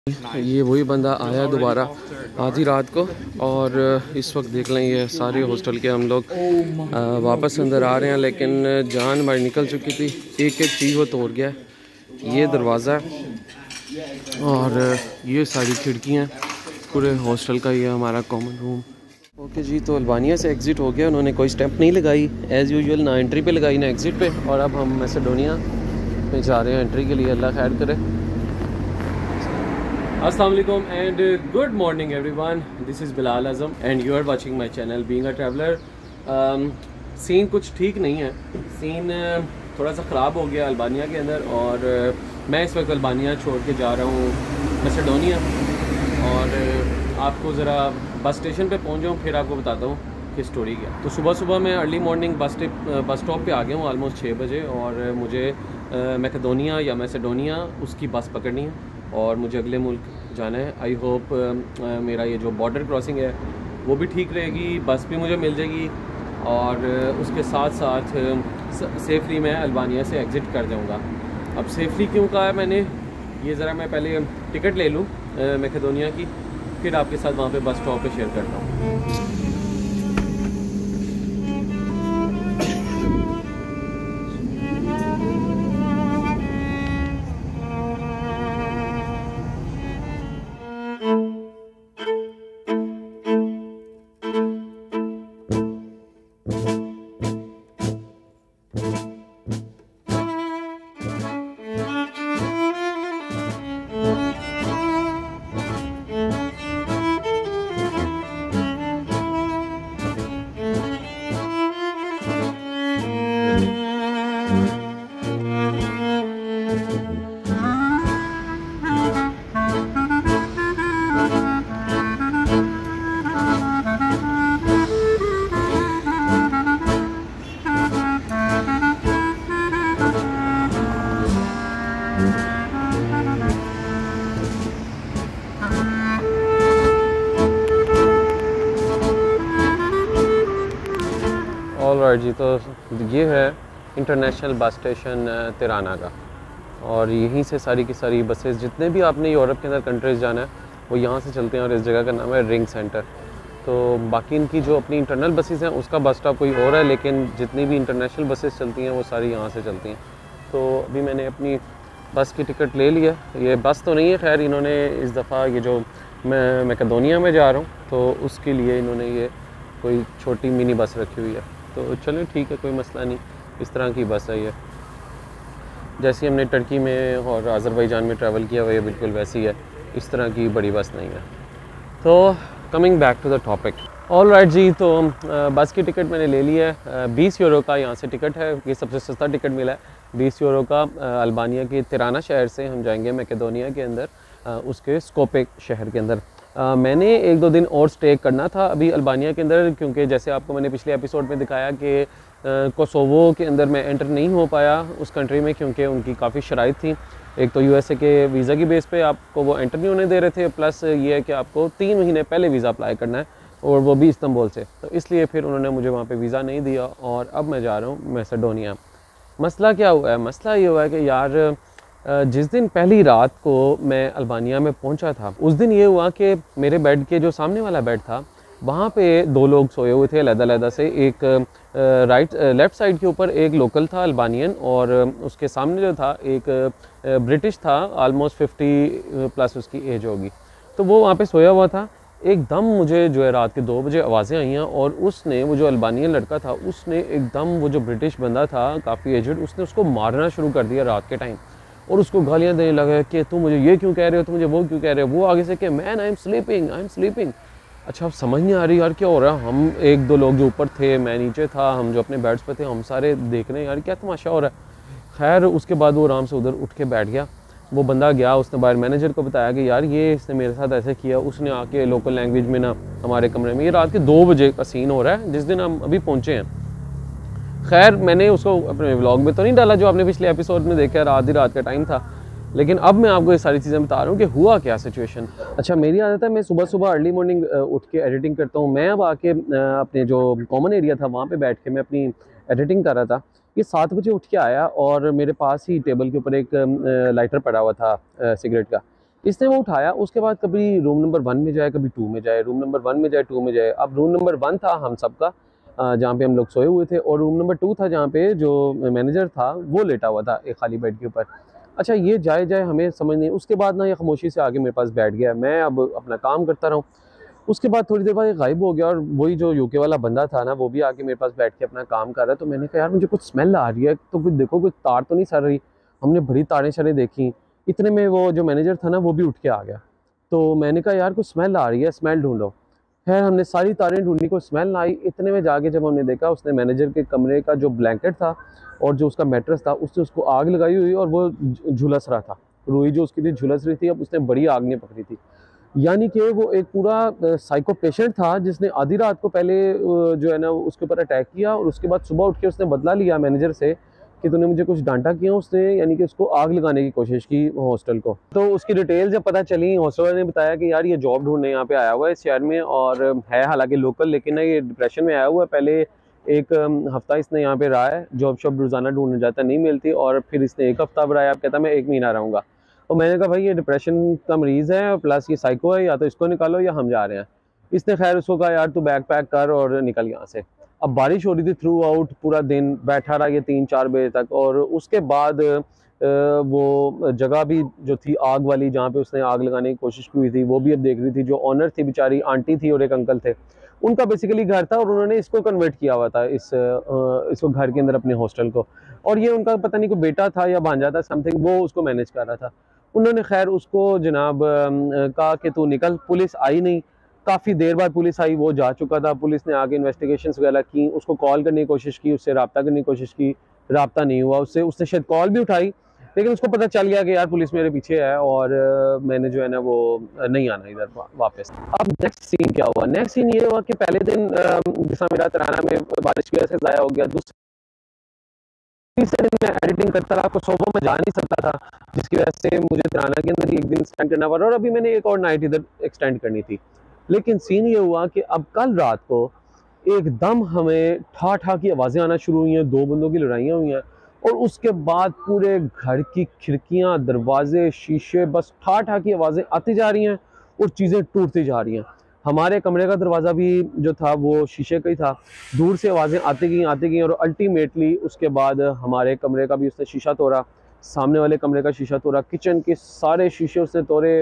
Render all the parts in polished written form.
ये वही बंदा आया दोबारा आधी रात को और इस वक्त देख लें ये सारे हॉस्टल के हम लोग वापस अंदर आ रहे हैं, लेकिन जान हमारी निकल चुकी थी। एक एक चीज़ वो तोड़ गया। ये दरवाज़ा और ये सारी खिड़कियाँ पूरे हॉस्टल का, ये हमारा कॉमन रूम। ओके जी, तो अल्बानिया से एग्ज़िट हो गया। उन्होंने कोई स्टैंप नहीं लगाई एज़ यूजुअल, ना एंट्री पे लगाई ना एग्ज़िट पे। और अब हम मैसेडोनिया में जा रहे हैं एंट्री के लिए। अल्लाह खैर करे। अस्सलाम वालेकुम and good morning everyone, this is Bilal Azam and you are watching my channel being a traveller. Scene कुछ ठीक नहीं है, सीन थोड़ा सा ख़राब हो गया अल्बानिया के अंदर। और मैं इस वक्त अल्बानिया छोड़ के जा रहा हूँ मैसेडोनिया। और आपको ज़रा बस स्टेशन पे पहुँच जाऊँ फिर आपको बताता हूँ कि स्टोरी क्या। तो सुबह सुबह मैं अर्ली मॉर्निंग बस स्टॉप पे आ गया हूँ ऑलमोस्ट 6 बजे। और मुझे मैकेडोनिया या मैसेडोनिया उसकी बस पकड़नी है और मुझे अगले मुल्क जाना है। आई होप मेरा ये जो बॉर्डर क्रॉसिंग है वो भी ठीक रहेगी, बस भी मुझे मिल जाएगी और उसके साथ साथ सेफली मैं अल्बानिया से एग्ज़िट कर जाऊँगा। अब सेफली क्यों कहा है मैंने, ये ज़रा मैं पहले टिकट ले लूँ मैकेडोनिया की, फिर आपके साथ वहाँ पे बस स्टॉप पे शेयर करता हूँ। ऑलराइट जी, तो ये है इंटरनेशनल बस स्टेशन तिराना का। और यहीं से सारी की सारी बसेस, जितने भी आपने यूरोप के अंदर कंट्रीज़ जाना है वो यहाँ से चलते हैं। और इस जगह का नाम है रिंग सेंटर। तो बाकी इनकी जो अपनी इंटरनल बसेस हैं उसका बस स्टॉप कोई और है, लेकिन जितनी भी इंटरनेशनल बसेस चलती हैं वो सारी यहाँ से चलती हैं। तो अभी मैंने अपनी बस की टिकट ले लिया। ये बस तो नहीं है खैर, इन्होंने इस दफ़ा ये जो मैं मैकेडोनिया में जा रहा हूँ तो उसके लिए इन्होंने ये कोई छोटी मिनी बस रखी हुई है। तो चलो ठीक है, कोई मसला नहीं, इस तरह की बस है ये। जैसे हमने टर्की में और अज़रबैजान में ट्रैवल किया हुआ, ये बिल्कुल वैसी है, इस तरह की बड़ी बस नहीं है। तो coming back to the topic, alright जी, तो बस की टिकट मैंने ले ली है। 20 यूरो का यहाँ से टिकट है, ये सबसे सस्ता टिकट मिला है 20 यूरो का। अल्बानिया के तिराना शहर से हम जाएंगे मैकेडोनिया के अंदर, उसके स्कोपे शहर के अंदर। मैंने 1-2 दिन और स्टे करना था अभी अल्बानिया के अंदर, क्योंकि जैसे आपको मैंने पिछले एपिसोड में दिखाया कि कोसोवो के अंदर मैं एंटर नहीं हो पाया उस कंट्री में, क्योंकि उनकी काफ़ी शराइत थी। एक तो यूएसए के वीज़ा की बेस पे आपको वो एंटर नहीं होने दे रहे थे, प्लस ये है कि आपको 3 महीने पहले वीज़ा अप्लाई करना है और वो भी इस्तांबुल से। तो इसलिए फिर उन्होंने मुझे वहाँ पे वीज़ा नहीं दिया और अब मैं जा रहा हूँ मैसेडोनिया। मसला क्या हुआ है? मसला ये हुआ है कि यार जिस दिन पहली रात को मैं अल्बानिया में पहुंचा था, उस दिन ये हुआ कि मेरे बेड के जो सामने वाला बेड था वहाँ पे 2 लोग सोए हुए थे अलग-अलग से। एक लेफ़्ट साइड के ऊपर एक लोकल था अल्बानियन, और उसके सामने जो था एक ब्रिटिश था, आलमोस्ट 50 प्लस उसकी एज होगी। तो वो वहाँ पे सोया हुआ था। एकदम मुझे जो है रात के 2 बजे आवाज़ें आई हैं और उसने, वो जो अल्बानियन लड़का था उसने एकदम, वो जो ब्रिटिश बंदा था काफ़ी एजड, उसने उसको मारना शुरू कर दिया रात के टाइम और उसको गालियाँ देने लगा कि तुम मुझे ये क्यों कह रहे हो, तुम मुझे वो क्यों कह रहे हो। वो आगे से कि मैन आई एम स्लीपिंग। अच्छा, अब समझ नहीं आ रही यार क्या हो रहा है। हम 1-2 लोग जो ऊपर थे, मैं नीचे था, हम जो अपने बेड्स पे थे, हम सारे देख रहे हैं यार क्या तमाशा हो रहा है। खैर उसके बाद वो आराम से उधर उठ के बैठ गया। वो बंदा गया, उसने बाहर मैनेजर को बताया कि यार ये इसने मेरे साथ ऐसे किया। उसने आके लोकल लैंग्वेज में ना हमारे कमरे में, ये रात के 2 बजे का सीन हो रहा है जिस दिन हम अभी पहुँचे हैं। खैर मैंने उसको अपने व्लॉग में तो नहीं डाला जो आपने पिछले एपिसोड में देखा, आधी रात का टाइम था, लेकिन अब मैं आपको ये सारी चीज़ें बता रहा हूँ कि हुआ क्या सिचुएशन। अच्छा, मेरी आदत है मैं सुबह सुबह अर्ली मॉर्निंग उठ के एडिटिंग करता हूँ। मैं अब आके अपने जो कॉमन एरिया था वहाँ पे बैठ के मैं अपनी एडिटिंग कर रहा था। ये 7 बजे उठ के आया और मेरे पास ही टेबल के ऊपर एक लाइटर पड़ा हुआ था सिगरेट का। इसने वो उठाया, उसके बाद कभी रूम नंबर 1 में जाए, कभी 2 में जाए, रूम नंबर 1 में जाए, 2 में जाए। अब रूम नंबर 1 था हम सबका, जहाँ पे हम लोग सोए हुए थे, और रूम नंबर 2 था जहाँ पे जो मैनेजर था वो लेटा हुआ था एक खाली बेड के ऊपर। अच्छा, ये जाए हमें समझ नहीं। उसके बाद ना ये खामोशी से आके मेरे पास बैठ गया, मैं अब अपना काम करता रहा हूँ। उसके बाद थोड़ी देर बाद ये गायब हो गया, और वही जो यूके वाला बंदा था ना वो भी आके मेरे पास बैठ के अपना काम कर रहा है। तो मैंने कहा यार मुझे कुछ स्मेल आ रही है, तो कुछ देखो, कुछ तार तो नहीं सड़ रही। हमने बड़ी तारें शरें देखी, इतने में वो जो मैनेजर था ना वो भी उठ के आ गया। तो मैंने कहा यार कुछ स्मेल आ रही है, स्मेल ढूंढो। खैर हमने सारी तारें ढूंढी, को स्मेल ना आई। इतने में जाके जब हमने देखा, उसने मैनेजर के कमरे का जो ब्लैंकेट था और जो उसका मैट्रेस था उससे उसको आग लगाई हुई, और वो झुलस रहा था। रुई जो उसकी थी झुलस रही थी। अब उसने बड़ी आग ने पकड़ी थी, यानी कि वो एक पूरा साइको पेशेंट था जिसने आधी रात को पहले जो है ना उसके ऊपर अटैक किया, और उसके बाद सुबह उठ के उसने बदला लिया मैनेजर से कि तूने मुझे कुछ डांटा किया। उसने यानी कि उसको आग लगाने की कोशिश की हॉस्टल को। तो उसकी डिटेल जब पता चली, हॉस्टल वाले ने बताया कि यार ये जॉब ढूंढने यहाँ पे आया हुआ है इस शहर में, और है हालांकि लोकल, लेकिन ना ये डिप्रेशन में आया हुआ है। पहले एक हफ्ता इसने यहाँ पे रहा है, जॉब शॉब रोजाना ढूंढने जाता, नहीं मिलती, और फिर इसने एक हफ्ता बनाया, अब कहता मैं 1 महीना रहूँगा। तो मैंने कहा भाई ये डिप्रेशन का मरीज़ है, प्लस ये साइको है, या तो इसको निकालो या हम जा रहे हैं। इसने खैर उसको कहा यार तू बैग पैक कर और निकल यहाँ से। अब बारिश हो रही थी थ्रू आउट, पूरा दिन बैठा रहा ये 3-4 बजे तक। और उसके बाद वो जगह भी जो थी आग वाली, जहाँ पे उसने आग लगाने की कोशिश की हुई थी, वो भी अब देख रही थी। जो ऑनर थी बेचारी, आंटी थी और एक अंकल थे, उनका बेसिकली घर था, और उन्होंने इसको कन्वर्ट किया हुआ था इसको घर के अंदर अपने हॉस्टल को। और ये उनका पता नहीं कोई बेटा था या भांजा था समथिंग, वो उसको मैनेज कर रहा था। उन्होंने खैर उसको जनाब कहा कि तू निकल। पुलिस आई नहीं, काफ़ी देर बाद पुलिस आई, वो जा चुका था। पुलिस ने आगे इन्वेस्टिगेशंस वगैरह की, उसको कॉल करने की कोशिश की, उससे रब्ता करने की कोशिश की, रब्ता नहीं हुआ उससे। उसने शायद कॉल भी उठाई, लेकिन उसको पता चल गया कि यार पुलिस मेरे पीछे है, और मैंने जो है ना वो नहीं आना इधर वापस। अब नेक्स्ट सीन क्या हुआ? नेक्स्ट सीन ये हुआ कि पहले दिन जैसा मेरा तराना में बारिश की वजह से ज़ाया हो गया, तीसरे दिन मैं एडिटिंग करता रहा, कोसोवो में जा नहीं सकता था, जिसकी वजह से मुझे तराना के अंदर ही एक दिन स्पेंड करना पड़ा, और अभी मैंने एक और नाइट इधर एक्सटेंड करनी थी। लेकिन सीन ये हुआ कि अब कल रात को एकदम हमें ठा ठा की आवाज़ें आना शुरू हुई हैं, 2 बंदों की लड़ाइयाँ हुई हैं, और उसके बाद पूरे घर की खिड़कियाँ, दरवाजे, शीशे, बस ठा ठा की आवाज़ें आती जा रही हैं और चीज़ें टूटती जा रही हैं। हमारे कमरे का दरवाज़ा भी जो था वो शीशे का ही था। दूर से आवाज़ें आती गई, और अल्टीमेटली उसके बाद हमारे कमरे का भी उसने शीशा तोड़ा, सामने वाले कमरे का शीशा तोड़ा, किचन के सारे शीशे उसने तोड़े,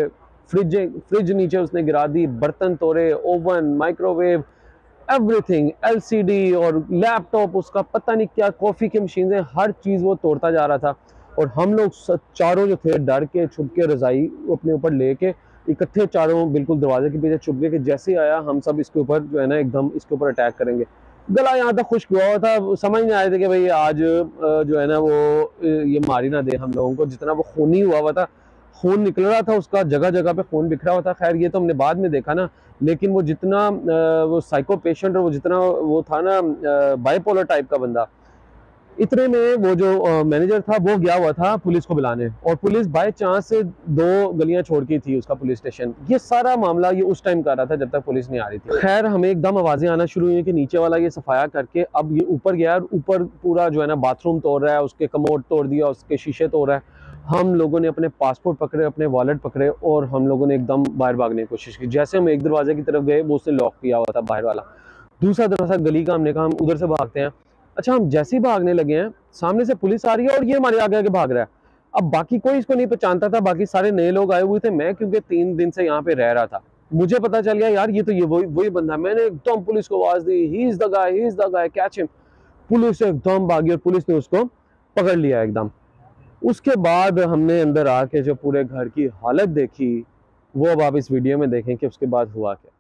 फ्रिज नीचे उसने गिरा दी, बर्तन तोड़े, ओवन, माइक्रोवेव, एवरीथिंग, एलसीडी और लैपटॉप उसका, पता नहीं क्या, कॉफ़ी की मशीनें, हर चीज़ वो तोड़ता जा रहा था। और हम लोग चारों जो थे डर के छुप के रज़ाई अपने ऊपर लेके इकट्ठे चारों बिल्कुल दरवाजे के पीछे छुप गए कि जैसे आया हम सब इसके ऊपर जो है ना एकदम इसके ऊपर अटैक करेंगे। गला यहाँ तक खुश्क हुआ था, समझ नहीं आए थे कि भाई आज जो है ना वो ये मारी ना दे हम लोगों को, जितना वो खूनी हुआ था, खून निकल रहा था उसका, जगह जगह पे खून बिखरा हुआ था। खैर ये तो हमने बाद में देखा ना, लेकिन वो जितना वो साइको पेशेंट, और वो जितना वो था ना बाइपोलर टाइप का बंदा, इतने में वो जो मैनेजर था वो गया हुआ था पुलिस को बुलाने, और पुलिस बाय चांस से 2 गलियां छोड़ की थी उसका पुलिस स्टेशन। ये सारा मामला ये उस टाइम कर रहा था जब तक पुलिस नहीं आ रही थी। खैर हमें एकदम आवाज़ें आना शुरू हुई कि नीचे वाला ये सफाया करके अब ये ऊपर गया, और ऊपर पूरा जो है ना बाथरूम तोड़ रहा है, उसके कमोड तोड़ दिया, उसके शीशे तोड़ रहा है। हम लोगों ने अपने पासपोर्ट पकड़े, अपने वॉलेट पकड़े, और हम लोगों ने एकदम बाहर भागने की कोशिश की। जैसे हम एक दरवाजे की तरफ गए, वो उसने लॉक किया हुआ था बाहर वाला। दूसरा दरवाजा गली का, हमने कहा हम उधर से भागते हैं। अच्छा, हम जैसे ही भागने लगे हैं, सामने से पुलिस आ रही है और ये हमारे आगे आगे भाग रहा है। अब बाकी कोई इसको नहीं पहचानता था, बाकी सारे नए लोग आए हुए थे। मैं क्योंकि 3 दिन से यहाँ पे रह रहा था, मुझे पता चल गया यार ये तो ये वही बंदा है। मैंने एकदम पुलिस को आवाज दी, he is the guy, catch him. Police एकदम भागी और पुलिस ने उसको पकड़ लिया एकदम। उसके बाद हमने अंदर आके जो पूरे घर की हालत देखी, वो अब आप इस वीडियो में देखें कि उसके बाद हुआ क्या।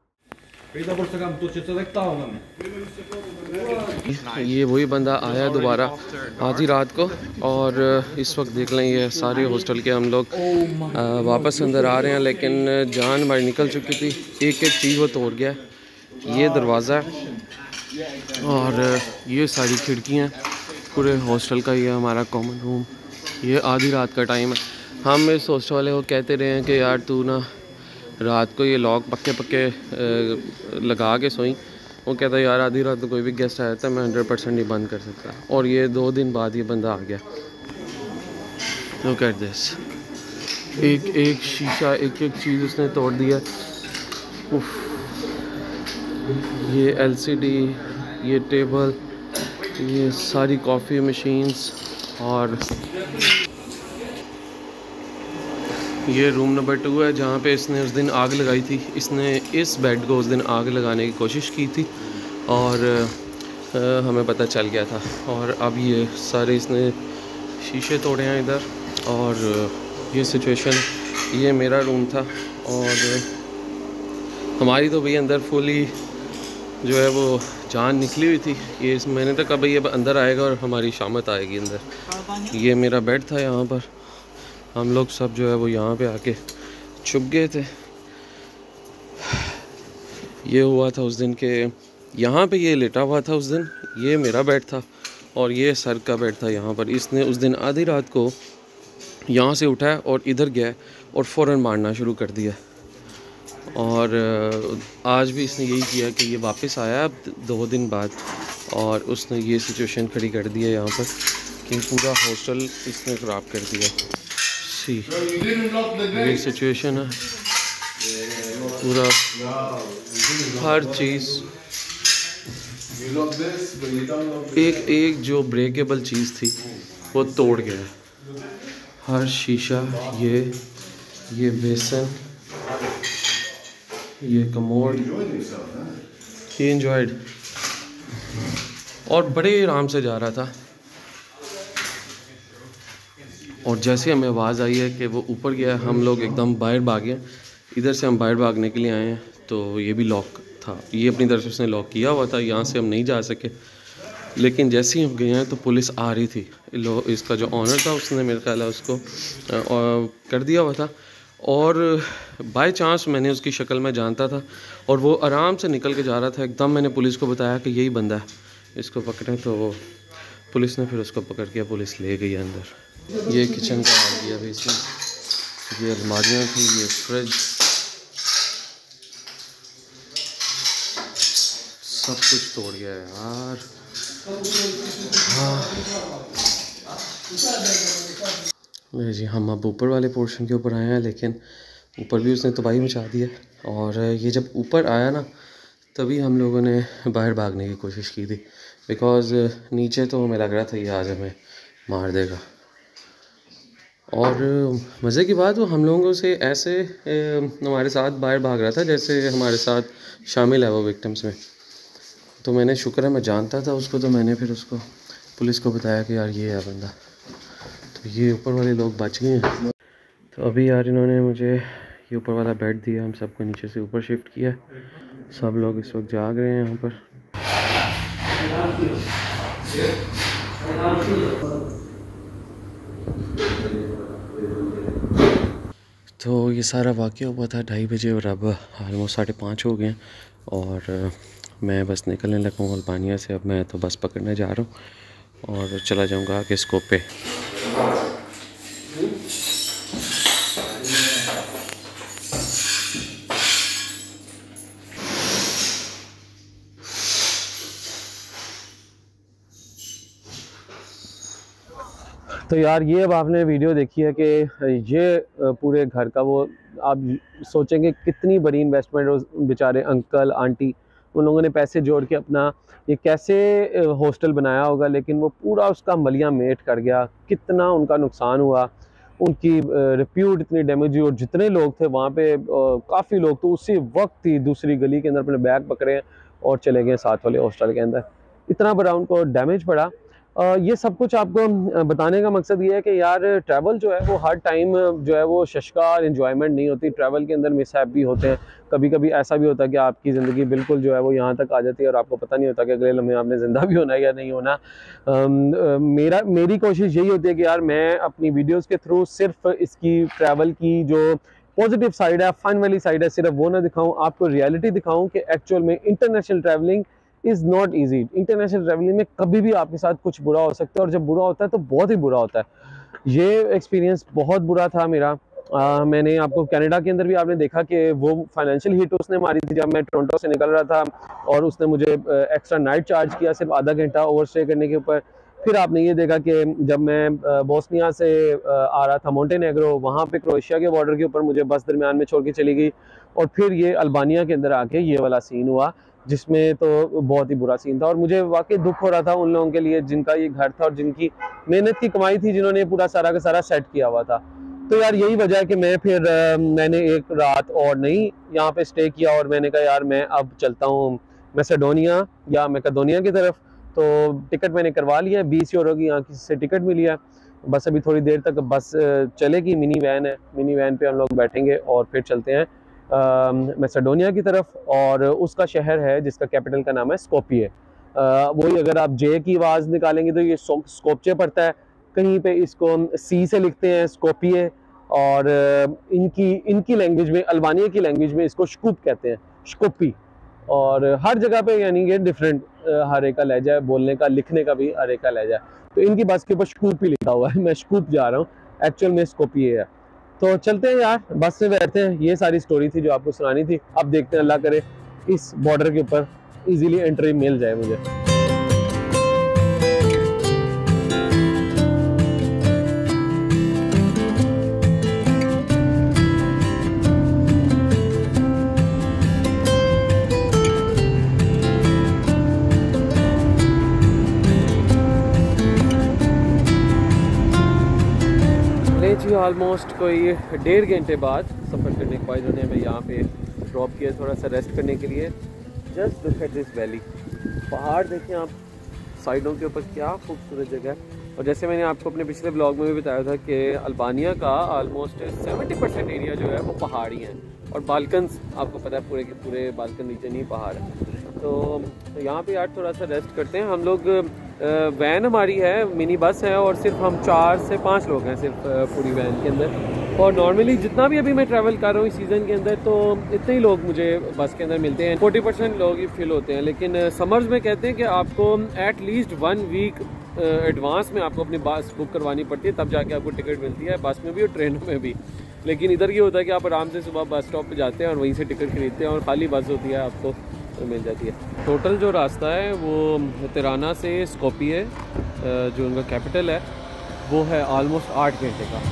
ये वही बंदा आया दोबारा आधी रात को, और इस वक्त देख लें ये सारे हॉस्टल के हम लोग वापस अंदर आ रहे हैं, लेकिन जान हमारी निकल चुकी थी। एक एक चीज़ वो तोड़ गया। ये दरवाज़ा और ये सारी खिड़कियाँ, पूरे हॉस्टल का ये हमारा कॉमन रूम। ये आधी रात का टाइम है। हम इस हॉस्टल वाले को कहते रहे हैं कि यार तू ना रात को ये लॉक पक्के लगा के सोई। वो कहता है यार आधी रात को कोई भी गेस्ट आया था, मैं 100% नहीं बंद कर सकता। और ये 2 दिन बाद ये बंदा आ गया। लुक एट दिस, एक एक शीशा, एक एक चीज़ उसने तोड़ दिया। उफ, ये एलसीडी, ये टेबल, ये सारी कॉफ़ी मशीन्स, और ये रूम नंबर 2 है जहाँ पे इसने उस दिन आग लगाई थी। इसने इस बेड को उस दिन आग लगाने की कोशिश की थी और हमें पता चल गया था। और अब ये सारे इसने शीशे तोड़े हैं इधर। और ये सिचुएशन, ये मेरा रूम था और हमारी तो भाई अंदर फुली जो है वो जान निकली हुई थी। ये मैंने तो कहा भाई अब अंदर आएगा और हमारी शामत आएगी अंदर। ये मेरा बेड था, यहाँ पर हम लोग सब जो है वो यहाँ पे आके छुप गए थे। ये हुआ था उस दिन के यहाँ पे ये लेटा हुआ था उस दिन। ये मेरा बेड था और ये सर का बेड था यहाँ पर। इसने उस दिन आधी रात को यहाँ से उठाया और इधर गया और फ़ौरन मारना शुरू कर दिया। और आज भी इसने यही किया कि ये वापस आया अब 2 दिन बाद और उसने ये सिचुएशन खड़ी कर दी है यहाँ पर कि पूरा हॉस्टल इसने ख़राब कर दिया। सी ये सिचुएशन है, पूरा हर चीज़, एक एक जो ब्रेकेबल चीज़ थी वो तोड़ गया। हर शीशा, ये बेसन, ये कमोड, ही एंजॉयड और बड़े आराम से जा रहा था। और जैसे हमें आवाज़ आई है कि वो ऊपर गया, हम लोग एकदम बाहर भागे। इधर से हम बाहर भागने के लिए आए हैं तो ये भी लॉक था, ये अपनी तरफ से उसने लॉक किया हुआ था, यहाँ से हम नहीं जा सके। लेकिन जैसे ही हम गए हैं तो पुलिस आ रही थी। इसका जो ऑनर था उसने मेरे ख्याल है उसको कर दिया हुआ था और बाय चांस मैंने उसकी शक्ल में जानता था और वो आराम से निकल के जा रहा था। एकदम मैंने पुलिस को बताया कि यही बंदा है, इसको पकड़ें, तो पुलिस ने फिर उसको पकड़ के पुलिस ले गई अंदर। ये किचन का आ गया भाई इसमें, ये अलमारियाँ थी, ये फ्रिज, सब कुछ तोड़ गया है यार। हाँ जी, हम अब ऊपर वाले पोर्शन के ऊपर आए हैं, लेकिन ऊपर भी उसने तबाही मचा दी है। और ये जब ऊपर आया ना तभी हम लोगों ने बाहर भागने की कोशिश की थी, बिकॉज़ नीचे तो हमें लग रहा था ये आज हमें मार देगा। और मज़े की बात, वो हम लोगों से ऐसे हमारे साथ बाहर भाग रहा था जैसे हमारे साथ शामिल है वो विक्टिम्स में। तो मैंने शुक्र है मैं जानता था उसको, तो मैंने फिर उसको पुलिस को बताया कि यार ये है बंदा। तो ये ऊपर वाले लोग बच गए हैं। तो अभी यार इन्होंने मुझे ये ऊपर वाला बेड दिया, हम सबको नीचे से ऊपर शिफ्ट किया। सब लोग इस वक्त जाग रहे हैं यहाँ पर। तो ये सारा वाक़या हुआ था 2:30 बजे और अब ऑलमोस्ट 5:30 हो गए हैं और मैं बस निकलने लगा हूँ अल्बानिया से। अब मैं तो बस पकड़ने जा रहा हूँ और चला जाऊँगा आगे स्कोप पे। तो यार ये अब आपने वीडियो देखी है कि ये पूरे घर का वो आप सोचेंगे कितनी बड़ी इन्वेस्टमेंट बेचारे अंकल आंटी उन लोगों ने पैसे जोड़ के अपना ये कैसे हॉस्टल बनाया होगा, लेकिन वो पूरा उसका मलिया मेट कर गया। कितना उनका नुकसान हुआ, उनकी रिप्यूट इतनी डैमेज हुई। और जितने लोग थे वहाँ पे काफ़ी लोग तो उसी वक्त ही दूसरी गली के अंदर अपने बैग पकड़े और चले गए साथ वाले हॉस्टल के अंदर। इतना बड़ा उनको डैमेज पड़ा। ये सब कुछ आपको बताने का मकसद ये है कि यार ट्रैवल जो है वो हर टाइम जो है वो शशकार एंजॉयमेंट नहीं होती। ट्रैवल के अंदर मिसहैप भी होते हैं। कभी कभी ऐसा भी होता है कि आपकी ज़िंदगी बिल्कुल जो है वो यहाँ तक आ जाती है और आपको पता नहीं होता कि अगले लम्हे आपने ज़िंदा भी होना है या नहीं होना। मेरी कोशिश यही होती है कि यार मैं अपनी वीडियोज़ के थ्रू सिर्फ इसकी ट्रैवल की जो पॉजिटिव साइड है, फन वाली साइड है, सिर्फ वो ना दिखाऊँ, आपको रियलिटी दिखाऊँ कि एक्चुअल में international travelling is not easy. International travelling में कभी भी आपके साथ कुछ बुरा हो सकता है और जब बुरा होता है तो बहुत ही बुरा होता है। ये एक्सपीरियंस बहुत बुरा था मेरा। मैंने आपको कनाडा के अंदर भी आपने देखा कि वो फाइनेंशियल हिट उसने मारी थी जब मैं टोरंटो से निकल रहा था और उसने मुझे एक्स्ट्रा नाइट चार्ज किया सिर्फ आधा घंटा ओवर स्टे करने के ऊपर। फिर आपने ये देखा कि जब मैं बोस्निया से आ रहा था मोंटेनेग्रो, वहाँ पे क्रोएशिया के बॉर्डर के ऊपर मुझे बस दरमियान में छोड़ के चली गई, और फिर ये अल्बानिया के अंदर आके ये वाला सीन हुआ, जिसमें तो बहुत ही बुरा सीन था। और मुझे वाकई दुख हो रहा था उन लोगों के लिए जिनका ये घर था और जिनकी मेहनत की कमाई थी, जिन्होंने पूरा सारा का सारा सेट किया हुआ था। तो यार यही वजह है कि मैं फिर मैंने एक रात और नहीं यहाँ पे स्टे किया, और मैंने कहा यार मैं अब चलता हूँ मैसेडोनिया या मैकेडोनिया की तरफ। तो टिकट मैंने करवा लिया है, 20 यूरो की यहाँ किसी से टिकट मिली है। बस अभी थोड़ी देर तक बस चलेगी, मिनी वैन है, मिनी वैन पे हम लोग बैठेंगे और फिर चलते हैं मैसेडोनिया की तरफ। और उसका शहर है जिसका कैपिटल का नाम है स्कोपिये। वही अगर आप जे की आवाज़ निकालेंगे तो ये स्कोपचे पड़ता है, कहीं पे इसको सी से लिखते हैं स्कोपिये, और इनकी लैंग्वेज में, अल्बानिया की लैंग्वेज में इसको शकुप कहते हैं, शकोपी। और हर जगह पे यानी कि डिफरेंट हर एक का लहजा है, बोलने का, लिखने का भी हर एक का लहजा है। तो इनकी बस के ऊपर शकूप ही लिखा हुआ है, मैं शकूप जा रहा हूँ, एक्चुअल में स्कोपिये है। तो चलते हैं यार, बस से बैठते हैं। ये सारी स्टोरी थी जो आपको सुनानी थी। अब देखते हैं, अल्लाह करे इस बॉर्डर के ऊपर इजीली एंट्री मिल जाए मुझे। जी ऑलमोस्ट कोई 1.5 घंटे बाद सफ़र करने के बाद इन्होंने हमें यहाँ पे ड्रॉप किया थोड़ा सा रेस्ट करने के लिए। Just look at this valley, पहाड़ देखें आप साइडों के ऊपर, क्या खूबसूरत जगह है। और जैसे मैंने आपको अपने पिछले ब्लॉग में भी बताया था कि अल्बानिया का ऑलमोस्ट 70% एरिया जो है वो पहाड़ी है, और बाल्कन्स आपको पता है पूरे के पूरे बाल्कन रीजन ही पहाड़ है। तो यहाँ पे यार थोड़ा सा रेस्ट करते हैं हम लोग। वैन हमारी है, मिनी बस है, और सिर्फ हम 4 से 5 लोग हैं सिर्फ पूरी वैन के अंदर। और नॉर्मली जितना भी अभी मैं ट्रैवल कर रहा हूँ इस सीज़न के अंदर, तो इतने ही लोग मुझे बस के अंदर मिलते हैं, 40% लोग ही फिल होते हैं। लेकिन समर्स में कहते हैं कि आपको एट लीस्ट 1 वीक एडवांस में आपको अपनी बस बुक करवानी पड़ती है, तब जाके आपको टिकट मिलती है, बस में भी और ट्रेनों में भी। लेकिन इधर ये होता है कि आप आराम से सुबह बस स्टॉप पे जाते हैं और वहीं से टिकट खरीदते हैं, और खाली बस होती है, आपको मिल जाती है। टोटल जो रास्ता है वो तिराना से स्कोपिये जो उनका कैपिटल है वो है ऑलमोस्ट 8 घंटे का।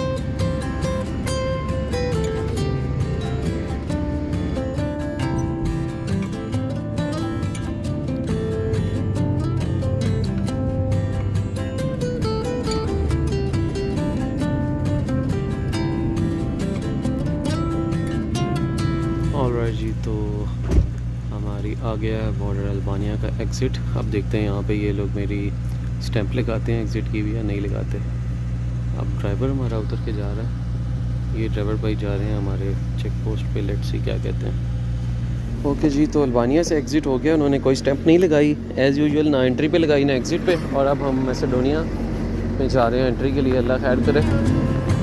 ऑलराइट जी, तो हमारी आ गया है बॉर्डर अल्बानिया का एग्ज़िट। अब देखते हैं यहाँ पे ये लोग मेरी स्टैंप लगाते हैं एग्ज़िट की भी या नहीं लगाते। अब ड्राइवर हमारा उतर के जा रहा है, ये ड्राइवर भाई जा रहे हैं हमारे चेक पोस्ट पे, लेट्स सी क्या कहते हैं। ओके जी, तो अल्बानिया से एग्ज़िट हो गया, उन्होंने कोई स्टैंप नहीं लगाई एज़ यूजुअल, ना एंट्री पे लगाई ना एग्ज़िट पे। और अब हम मैसेडोनिया में जा रहे हैं एंट्री के लिए, अल्लाह खैर करे।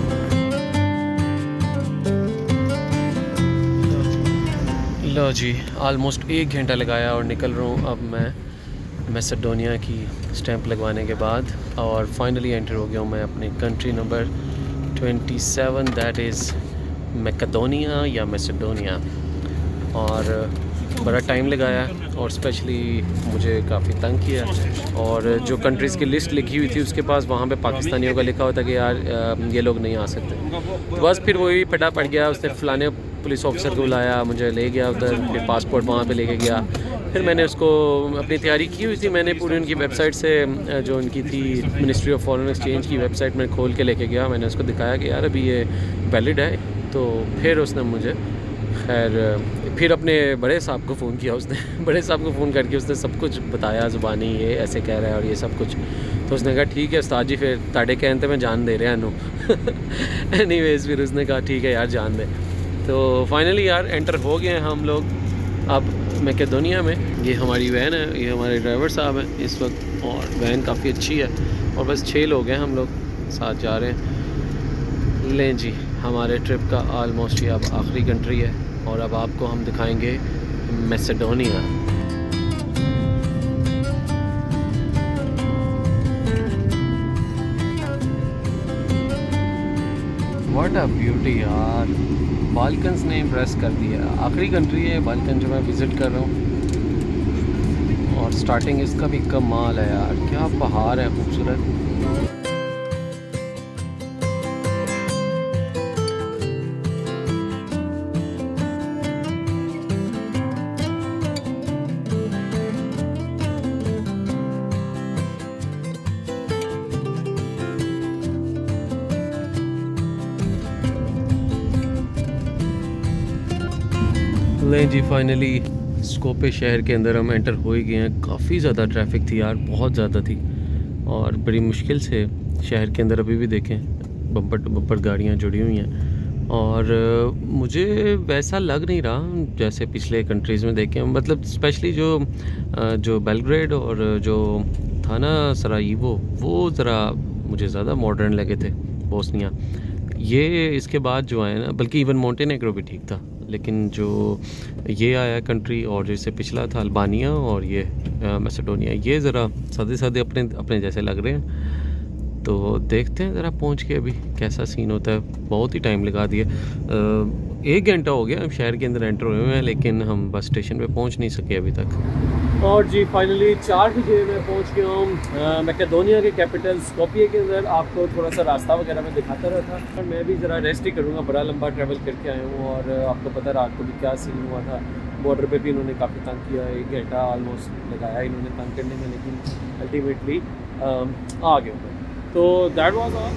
लो जी, ऑलमोस्ट 1 घंटा लगाया और निकल रहा हूँ अब मैं मैसेडोनिया की स्टैंप लगवाने के बाद, और फाइनली एंटर हो गया हूँ मैं अपने country number 27, that is Macedonia या मैसेडोनिया। और बड़ा टाइम लगाया और स्पेशली मुझे काफ़ी तंग किया। और जो कंट्रीज़ की लिस्ट लिखी हुई थी उसके पास वहाँ पे पाकिस्तानियों का लिखा होता कि यार ये लोग नहीं आ सकते। बस फिर वही फटा पड़ गया, उसने फ़लाने पुलिस ऑफिसर को बुलाया, मुझे ले गया उधर, फिर पासपोर्ट वहाँ पे लेके गया। फिर मैंने उसको अपनी तैयारी की हुई थी, मैंने पूरी उनकी वेबसाइट से जो उनकी थी मिनिस्ट्री ऑफ फॉरेन एक्सचेंज की वेबसाइट में खोल के लेके गया। मैंने उसको दिखाया कि यार अभी ये वैलिड है। तो फिर उसने मुझे फिर अपने बड़े साहब को फ़ोन किया उसने बड़े साहब को फ़ोन करके उसने सब कुछ बताया, ज़ुबानी ये ऐसे कह रहा है और ये सब कुछ। तो उसने कहा ठीक है उस्ताद जी, फिर ताड़े कहते मैं जान दे रहा हूँ एनीवेज़ फिर उसने कहा ठीक है यार जान दे। तो फाइनली यार एंटर हो गए हैं हम लोग अब मैकेडोनिया में। ये हमारी वैन है, ये हमारे ड्राइवर साहब हैं इस वक्त, और वैन काफ़ी अच्छी है, और बस 6 लोग हैं हम लोग साथ जा रहे हैं। लें जी, हमारे ट्रिप का ऑलमोस्ट ये अब आखिरी कंट्री है, और अब आपको हम दिखाएंगे मैसेडोनिया। व्हाट अ ब्यूटी यार, बाल्कन्स ने इम्प्रेस कर दिया। आखिरी कंट्री है बाल्कन जो मैं विज़िट कर रहा हूँ, और और स्टार्टिंग इसका भी कमाल है यार, क्या पहाड़ है खूबसूरत। लें जी, फाइनली स्कोपे शहर के अंदर हम एंटर हो ही गए हैं। काफ़ी ज़्यादा ट्रैफिक थी यार, बहुत ज़्यादा थी, और बड़ी मुश्किल से शहर के अंदर अभी भी देखें बम्पर टू बम्पर गाड़ियाँ जुड़ी हुई हैं। और मुझे वैसा लग नहीं रहा जैसे पिछले कंट्रीज़ में देखे, मतलब स्पेशली जो बेलग्रेड और जो था ना सरायेवो, वो ज़रा मुझे ज़्यादा मॉडर्न लगे थे बोस्निया। ये इसके बाद जो आए ना, बल्कि इवन मोंटेनेग्रो भी ठीक था, लेकिन जो ये आया कंट्री और जैसे पिछला था अल्बानिया और ये मैसेडोनिया, ये ज़रा सादे सादे अपने अपने जैसे लग रहे हैं। तो देखते हैं ज़रा पहुंच के अभी कैसा सीन होता है। बहुत ही टाइम लगा दिया, 1 घंटा हो गया हम शहर के अंदर एंटर हुए हैं, लेकिन हम बस स्टेशन पे पहुंच नहीं सके अभी तक। और जी फाइनली 4 बजे मैं पहुंच गया हूँ मैकेडोनिया के कैपिटल स्कोपिये के अंदर। आपको थोड़ा सा रास्ता वगैरह मैं दिखाता रहा था, और मैं भी ज़रा रेस्ट ही करूँगा, बड़ा लंबा ट्रैवल करके आया हूँ। और आपको पता रात को भी क्या सीन हुआ था, बॉर्डर पे भी इन्होंने काफ़ी तंग किया, 1 घंटा ऑलमोस्ट लगाया इन्होंने तंग करने में, लेकिन अल्टीमेटली आ गया मैं। तो दैट वाज ऑल।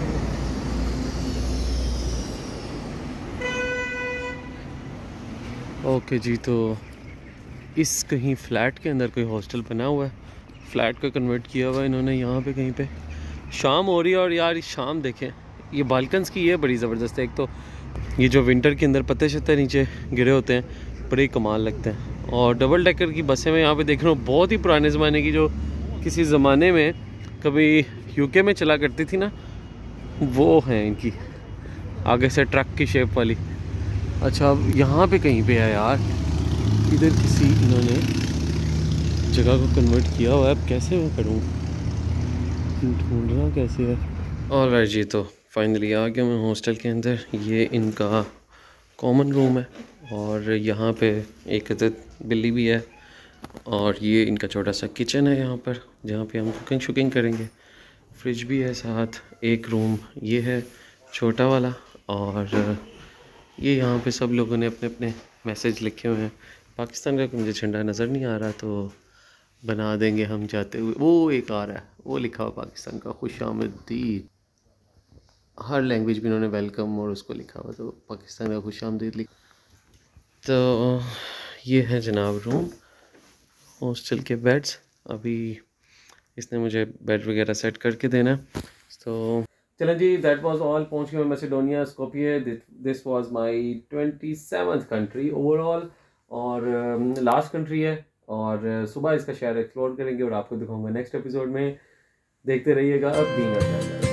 ओके जी, तो इस कहीं फ़्लैट के अंदर कोई हॉस्टल बना हुआ है, फ़्लैट को कन्वर्ट किया हुआ है इन्होंने यहाँ पे कहीं पे। शाम हो रही है और यार शाम देखें, ये बालकन्स की ये बड़ी ज़बरदस्त है। एक तो ये जो विंटर के अंदर पत्ते शत्ते नीचे गिरे होते हैं, बड़े कमाल लगते हैं। और डबल डेकर की बसें मैं यहाँ पे देख रहा हूँ, बहुत ही पुराने ज़माने की, जो किसी ज़माने में कभी यूके में चला करती थी ना, वो हैं इनकी, आगे से ट्रक की शेप वाली। अच्छा, अब यहाँ पे कहीं पे है यार, इधर किसी इन्होंने जगह को कन्वर्ट किया हुआ है। अब कैसे मैं करूँ, ढूंढना कैसे है। ऑलराइट जी, तो फाइनली आ गया मैं हॉस्टल के अंदर। ये इनका कॉमन रूम है, और यहाँ पे एक बिल्ली भी है, और ये इनका छोटा सा किचन है यहाँ पर, जहाँ पे हम कुकिंग शुकिंग करेंगे। फ्रिज भी है साथ। एक रूम ये है छोटा वाला, और ये यहाँ पे सब लोगों ने अपने अपने मैसेज लिखे हुए हैं। पाकिस्तान का मुझे झंडा नज़र नहीं आ रहा, तो बना देंगे हम जाते हुए। वो एक आ रहा है, वो लिखा हुआ पाकिस्तान का खुशामदीद। हर लैंग्वेज में इन्होंने वेलकम और उसको लिखा हुआ, तो पाकिस्तान का खुशामदीद लिखा। तो ये है जनाब रूम, हॉस्टल के बेड्स। अभी इसने मुझे बेड वगैरह सेट करके देना। तो चलें जी, दैट वाज ऑल। पहुंच गए Macedonia Skopje. This was my 27th country overall, और लास्ट कंट्री है। और सुबह इसका शहर एक्सप्लोर करेंगे और आपको दिखाऊंगा नेक्स्ट एपिसोड में। देखते रहिएगा बीइंग अ ट्रैवलर।